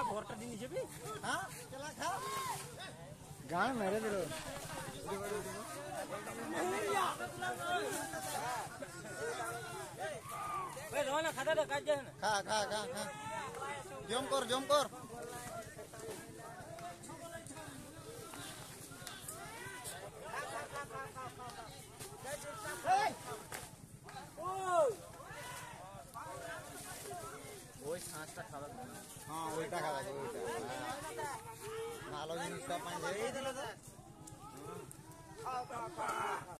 ঘরটা দিয়ে নিয়ে যাবি? হ্যাঁ চলা খা গান মেরে দিল খাতা দে কাজ যায় না। খা খা খা খা জম কর জম কর ওই ছাঁচটা খাবার। হ্যাঁ ওইটা খাওয়া যাবে ওইটা ভালো জিনিসটা পাই এই দিলে তো